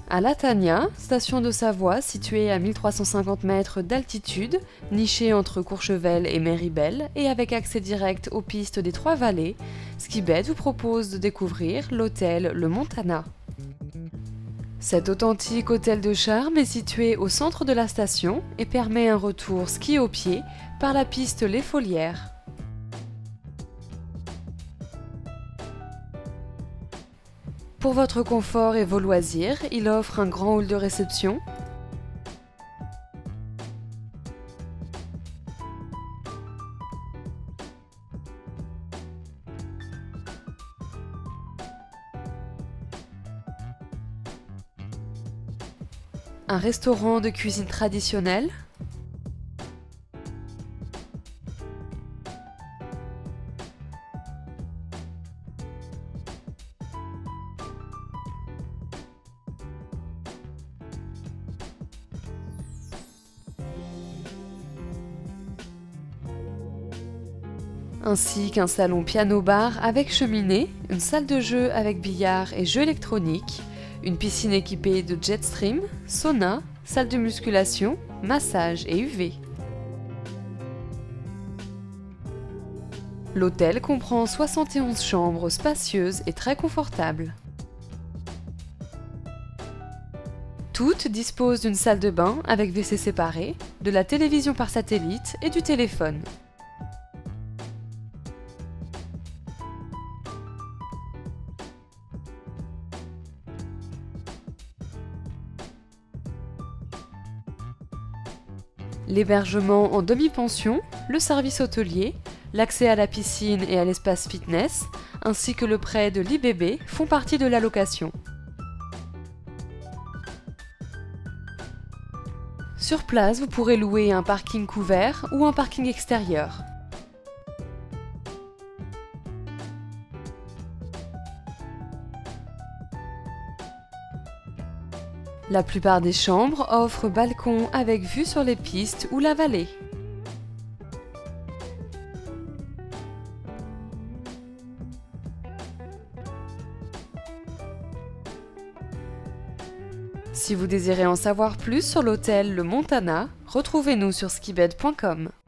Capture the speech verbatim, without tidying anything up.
À Latagna, station de Savoie située à mille trois cent cinquante mètres d'altitude, nichée entre Courchevel et Méribel et avec accès direct aux pistes des Trois-Vallées, Skibet vous propose de découvrir l'hôtel Le Montana. Cet authentique hôtel de charme est situé au centre de la station et permet un retour ski au pied par la piste Les Folières. Pour votre confort et vos loisirs, il offre un grand hall de réception, un restaurant de cuisine traditionnelle, ainsi qu'un salon piano-bar avec cheminée, une salle de jeu avec billard et jeux électroniques, une piscine équipée de jet stream, sauna, salle de musculation, massage et U V. L'hôtel comprend soixante et onze chambres spacieuses et très confortables. Toutes disposent d'une salle de bain avec W C séparé, de la télévision par satellite et du téléphone. L'hébergement en demi-pension, le service hôtelier, l'accès à la piscine et à l'espace fitness, ainsi que le prêt de l'I B B font partie de la location. Sur place, vous pourrez louer un parking couvert ou un parking extérieur. La plupart des chambres offrent balcon avec vue sur les pistes ou la vallée. Si vous désirez en savoir plus sur l'hôtel Le Montana, retrouvez-nous sur skibet point com.